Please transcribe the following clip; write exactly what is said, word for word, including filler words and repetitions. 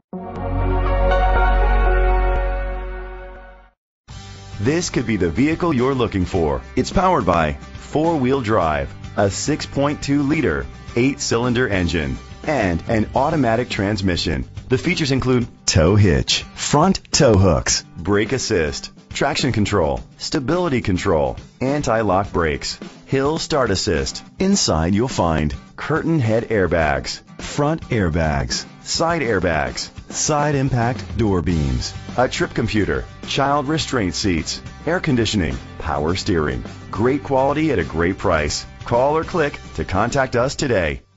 This could be the vehicle you're looking for. It's powered by four-wheel drive, a six point two liter, eight-cylinder engine, and an automatic transmission. The features include tow hitch, front tow hooks, brake assist, traction control, stability control, anti-lock brakes, hill start assist. Inside you'll find curtain head airbags, front airbags, side airbags, side impact door beams, a trip computer, child restraint seats, air conditioning, power steering. Great quality at a great price. Call or click to contact us today.